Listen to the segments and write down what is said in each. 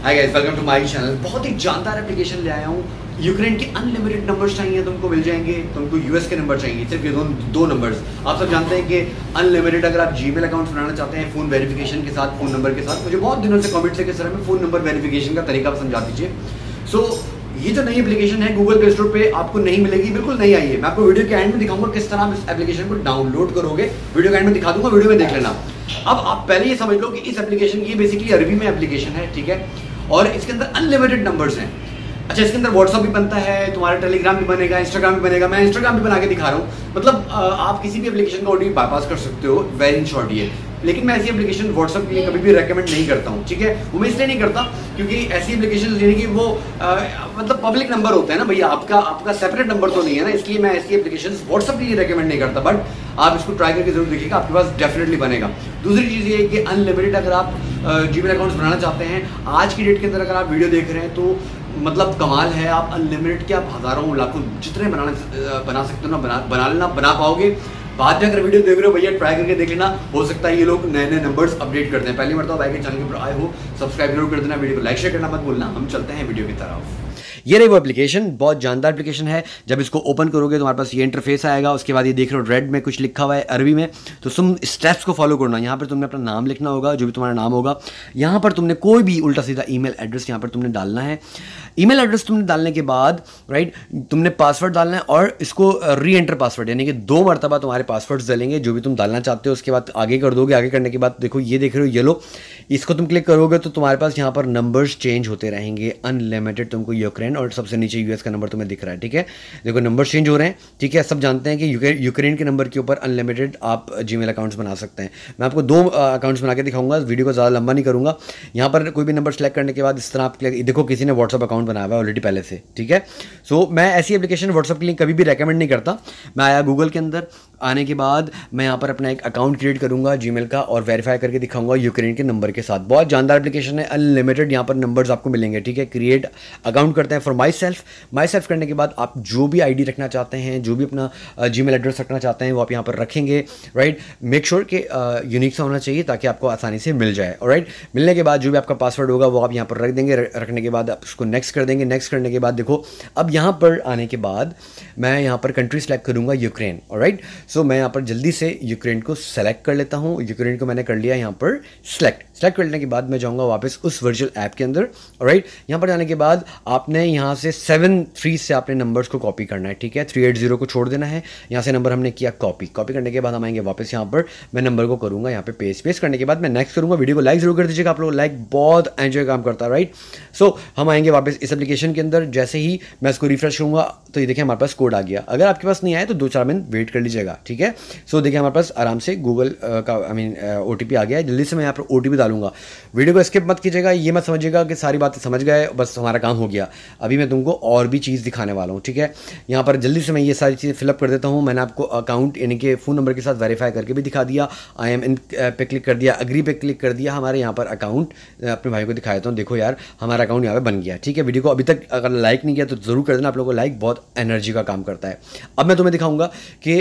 Hi guys, welcome to my channel. बहुत ही जानदार एप्लीकेशन ले आया हूँ। यूक्रेन के अनलिमिटेड नंबर्स चाहिए तुमको, मिल जाएंगे। तुमको यूएस के नंबर चाहिए, सिर्फ ये दो नंबर्स। आप सब जानते हैं कि अनलिमिटेड अगर आप जीमेल अकाउंट बनाना चाहते हैं फ़ोन वेरिफिकेशन के साथ, फ़ोन नंबर के साथ, मुझे बहुत दिनों से कमेंट से कि सर हमें फ़ोन नंबर वेरिफिकेशन का तरीका समझा दीजिए। सो ये जो नई एप्लीकेशन है गूगल प्ले स्टोर पे आपको नहीं मिलेगी, बिल्कुल नहीं आई है। मैं आपको वीडियो के एंड में दिखाऊंगा किस तरह आप इस एप्लीकेशन को डाउनलोड करोगे। वीडियो के एंड में दिखा दूंगा, वीडियो में देख लेना। अब आप पहले ये समझ लो कि इस एप्लीकेशन की बेसिकली अरबी में एप्लीकेशन है, ठीक है, और इसके अंदर अनलिमिटेड नंबर्स हैं। अच्छा, इसके अंदर व्हाट्सअप भी बनता है, तुम्हारा टेलीग्राम भी बनेगा, इंस्टाग्राम भी बनेगा। मैं इंस्टाग्राम भी बना के दिखा रहा हूँ। मतलब आप किसी भी एप्लीकेशन का ओटीपी बाईपास कर सकते हो, वेरी इन शॉर्ट ये। लेकिन मैं ऐसी एप्लीकेशन व्हाट्सअप के लिए कभी भी रेकमेंड नहीं करता हूँ, ठीक है। वो मैं इसलिए नहीं करता क्योंकि ऐसी एप्लीकेशन यानी कि वो मतलब पब्लिक नंबर होता है ना भैया, आपका सेपरेट नंबर तो नहीं है ना, इसलिए मैं ऐसी एप्लीकेशन व्हाट्सअप के लिए रेकमेंड नहीं करता। बट आप इसको ट्राई करके जरूर देखिएगा, आपके पास डेफिनेटली बनेगा। दूसरी चीज़ ये है कि अनलिमिटेड अगर आप जीमेल अकाउंट्स बनाना चाहते हैं, आज की डेट के अंदर अगर आप वीडियो देख रहे हैं तो मतलब कमाल है। आप अनलिमिटेड के आप हज़ारों लाखों जितने बना सकते हो ना, बना पाओगे। बाद में अगर वीडियो देख रहे हो भैया, ट्राई करके देख लेना। हो सकता है ये लोग नए नए नंबर्स अपडेट करते हैं। पहली मरतबा भाई के चैनल के ऊपर आए हो, सब्सक्राइब जरूर कर देना, वीडियो को लाइक शेयर करना मत भूलना। हम चलते हैं वीडियो की तरफ। ये रही वो एप्लीकेशन, बहुत जानदार एप्लीकेशन है। जब इसको ओपन करोगे तो तुम्हारे पास ये इंटरफेस आएगा। उसके बाद ये देख रहे हो रेड में कुछ लिखा हुआ है अरबी में, तो तुम स्टेप्स को फॉलो करना। यहाँ पर तुमने अपना नाम लिखना होगा, जो भी तुम्हारा नाम होगा। यहाँ पर तुमने कोई भी उल्टा सीधा ईमेल एड्रेस यहाँ पर तुमने डालना है। ईमेल एड्रेस तुमने डालने के बाद राइट तुमने पासवर्ड डालना है, और इसको री एंटर पासवर्ड, यानी कि 2 मरतबा तुम्हारे पासवर्ड्स डालेंगे जो भी तुम डालना चाहते हो। उसके बाद आगे कर दोगे। आगे करने के बाद देखो ये देख रहे हो येलो, इसको तुम क्लिक करोगे तो तुम्हारे पास यहाँ पर नंबर्स चेंज होते रहेंगे। अनलिमिटेड तुमको यूक्रेन, और सबसे नीचे यूएस का नंबर तुम्हें दिख रहा है, ठीक है। देखो नंबर चेंज हो रहे हैं, ठीक है। सब जानते हैं कि यूक्रेन के नंबर के ऊपर अनलिमिटेड आप जीमेल अकाउंट्स बना सकते हैं। मैं आपको 2 अकाउंट्स बना के दिखाऊंगा, वीडियो को ज़्यादा लंबा नहीं करूंगा। यहाँ पर कोई भी नंबर सेलेक्ट करने के बाद इस तरह आप देखो किसी ने व्हाट्सअप अकाउंट बनाया हुआ है ऑलरेडी पहले से, ठीक है। सो मैं ऐसी एप्लीकेशन व्हाट्सअप के लिए कभी भी रेकमेंड नहीं करता। मैं आया गूगल के अंदर, आने के बाद मैं यहाँ पर अपना एक अकाउंट क्रिएट करूँगा जीमेल का, और वेरीफाई करके दिखाऊंगा यूक्रेन के नंबर के साथ। बहुत जानदार एप्लीकेशन है, अनलिमिटेड यहाँ पर नंबर्स आपको मिलेंगे, ठीक है। क्रिएट अकाउंट करते हैं फॉर माई सेल्फ करने के बाद आप जो भी आईडी रखना चाहते हैं, जो भी अपना जीमेल एड्रेस रखना चाहते हैं, वो आप यहाँ पर रखेंगे, राइट। मेक श्योर कि यूनिक सा होना चाहिए ताकि आपको आसानी से मिल जाए, राइट। मिलने के बाद जो भी आपका पासवर्ड होगा वो आप यहाँ पर रख देंगे। रखने के बाद आप उसको नेक्स्ट कर देंगे। नेक्स्ट करने के बाद देखो अब यहाँ पर आने के बाद मैं यहाँ पर कंट्री सेलेक्ट करूँगा यूक्रेन, राइट। सो मैं यहाँ पर जल्दी से यूक्रेन को सेलेक्ट कर लेता हूँ। यूक्रेन को मैंने कर लिया यहाँ पर सेलेक्ट करने के बाद मैं जाऊँगा वापस उस वर्चुअल ऐप के अंदर, राइट। यहाँ पर जाने के बाद आपने यहाँ से 7 से आपने नंबर्स को कॉपी करना है, ठीक है। 380 को छोड़ देना है। यहाँ से नंबर हमने किया कॉपी करने के बाद हम आएंगे वापस यहाँ पर, मैं नंबर को करूँगा यहाँ पे पेस्ट करने के बाद मैं नेक्स्ट करूँगा। वीडियो को लाइक जरूर कर दीजिएगा, आप लोग लाइक बहुत एंजॉय काम करता है, राइट। सो हम आएंगे वापस इस एप्लीकेशन के अंदर। जैसे ही मैं इसको रिफ्रेश करूँगा तो ये देखिए हमारे पास कोड आ गया। अगर आपके पास नहीं आए तो 2-4 मिनट वेट कर लीजिएगा, ठीक है। सो देखिए हमारे पास आराम से गूगल का OTP आ गया है। जल्दी से मैं यहाँ पर OTP डालूंगा। वीडियो को स्किप मत कीजिएगा, ये मत समझिएगा कि सारी बातें समझ गए बस हमारा काम हो गया। अभी मैं तुमको और भी चीज़ दिखाने वाला हूँ, ठीक है। यहाँ पर जल्दी से मैं ये सारी चीज़ें फिलअप कर देता हूँ। मैंने आपको अकाउंट यानी कि फ़ोन नंबर के साथ वेरीफाई करके भी दिखा दिया। आई एम इन पे क्लिक कर दिया, अग्री पे क्लिक कर दिया। हमारे यहाँ पर अकाउंट अपने भाई को दिखा देता हूँ। देखो यार हमारा अकाउंट यहाँ पे बन गया, ठीक है। वीडियो को अभी तक अगर लाइक नहीं किया तो ज़रूर कर देना, आप लोगों को लाइक बहुत एनर्जी का काम करता है। अब मैं तुम्हें दिखाऊंगा कि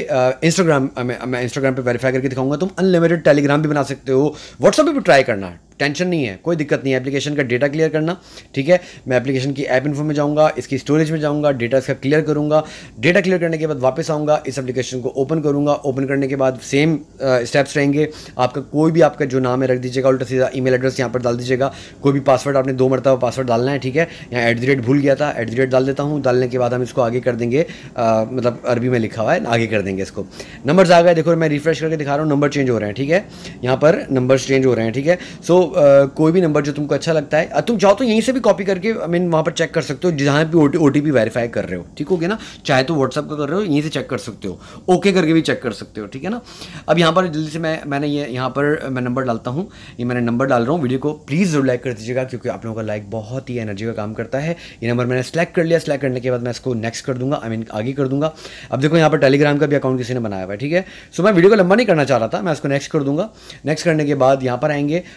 मैं इंस्टाग्राम पे वेरीफाई करके दिखाऊंगा। तुम अनलिमिटेड टेलीग्राम भी बना सकते हो, व्हाट्सएप पे भी ट्राई करना, टेंशन नहीं है, कोई दिक्कत नहीं है। एप्लीकेशन का डेटा क्लियर करना, ठीक है। मैं एप्लीकेशन की ऐप इन्फो में जाऊंगा, इसकी स्टोरेज में जाऊंगा, डेटा इसका क्लियर करूंगा। डेटा क्लियर करने के बाद वापस आऊंगा, इस एप्लीकेशन को ओपन करूंगा। ओपन करने के बाद सेम स्टेप्स रहेंगे। आपका कोई भी आपका जो नाम है रख दीजिएगा, उल्टा सीधा ईमेल एड्रेस यहाँ पर डाल दीजिएगा। कोई भी पासवर्ड आपने 2 मरतबा पासवर्ड डालना है, ठीक है। यहाँ @ भूल गया था, @ डाल देता हूँ। डालने के बाद हम इसको आगे कर देंगे, मतलब अरबी में लिखा हुआ है, आगे कर देंगे इसको। नंबर्स आ गए, देखो मैं रिफ्रेश करके दिखा रहा हूँ, नंबर चेंज हो रहे हैं, ठीक है। यहाँ पर नंबर्स चेंज हो रहे हैं, ठीक है। सो कोई भी नंबर जो तुमको अच्छा लगता है, तुम चाहो तो यहीं से भी कॉपी करके वहाँ पर चेक कर सकते हो, जहाँ भी OTP वेरीफाई कर रहे हो, ठीक हो गया ना। चाहे तो व्हाट्सअप का कर रहे हो, यहीं से चेक कर सकते हो, ओके करके भी चेक कर सकते हो, ठीक है ना। अब यहाँ पर जल्दी से मैंने ये यहाँ पर मैं नंबर डालता हूँ। ये मैंने नंबर डाल रहा हूँ। वीडियो को प्लीज़ जरूर लाइक कर दीजिएगा क्योंकि आप लोगों का लाइक बहुत ही एनर्जी का काम करता है। ये नंबर मैंने सेलेक्ट कर लिया। सेलेक्ट करने के बाद मैं इसको नेक्स्ट कर दूंगा, आगे कर दूंगा। अब देखो यहाँ पर टेलीग्राम का भी अकाउंट किसी ने बनाया हुआ है, ठीक है। सो मैं वीडियो को लंबा नहीं करना चाह रहा था, मैं इसको नेक्स्ट कर दूंगा। नेक्स्ट करने के बाद यहाँ पर आएंगे, यहाँ पर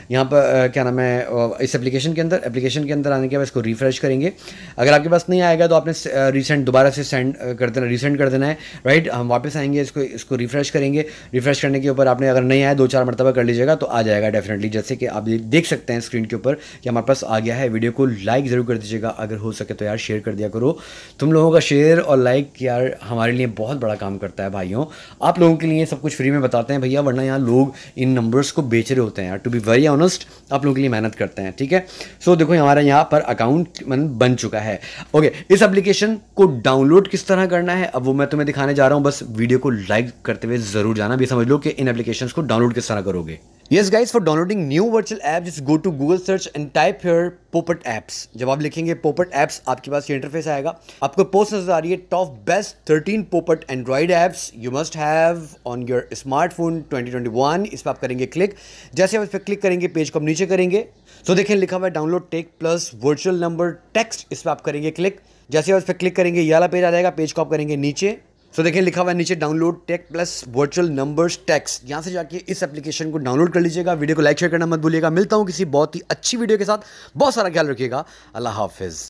क्या नाम है इस एप्लीकेशन के अंदर आने के बाद इसको रिफ्रेश करेंगे। अगर आपके पास नहीं आएगा तो आपने रिसेंट दोबारा से सेंड कर देना, रीसेंड कर देना है, राइट। हम वापस आएंगे, इसको रिफ्रेश करेंगे। रिफ्रेश करने के ऊपर आपने अगर नहीं आया 2-4 मरतबा कर लीजिएगा तो आ जाएगा डेफिनेटली। जैसे कि आप देख सकते हैं स्क्रीन के ऊपर कि हमारे पास आ गया है। वीडियो को लाइक ज़रूर कर दीजिएगा, अगर हो सके तो यार शेयर कर दिया करो। तुम लोगों का शेयर और लाइक यार हमारे लिए बहुत बड़ा काम करता है भाइयों। आप लोगों के लिए सब कुछ फ्री में बताते हैं भैया, वरना यहाँ लोग इन नंबर्स को बेच रहे होते हैं यार। टू बी वेरी ऑनेस्ट, आप लोगों के लिए मेहनत करते हैं, ठीक है। सो देखो हमारा यहाँ पर अकाउंट बन चुका है। ओके, इस एप्लीकेशन को डाउनलोड किस तरह करना है अब वो मैं तुम्हें दिखाने जा रहा हूँ। बस वीडियो को लाइक करते हुए जरूर जाना, भी समझ लो कि इन एप्लीकेशंस को डाउनलोड किस तरह करोगे। Yes guys, for downloading new virtual app just go to Google search and type here Poppet apps। जब आप लिखेंगे Poppet apps आपके पास ये इंटरफेस आएगा। आपको पोस्ट नजर आ रही है top best 13 Poppet Android apps you must have on your smartphone 2021। इस पर आप करेंगे क्लिक। जैसे आप इस पर क्लिक करेंगे पेज को आप नीचे करेंगे तो देखें लिखा हुआ है download tech plus virtual number text. इस पर आप करेंगे क्लिक। जैसे आप इस पर क्लिक करेंगे ये वाला पेज आ जाएगा। पेज को आप करेंगे नीचे तो देखिए लिखा हुआ है नीचे download tech plus virtual numbers text. यहाँ से जाके इस एप्लीकेशन को डाउनलोड कर लीजिएगा। वीडियो को लाइक शेयर करना मत भूलिएगा। मिलता हूँ किसी बहुत ही अच्छी वीडियो के साथ। बहुत सारा ख्याल रखिएगा। अल्लाह हाफिज़।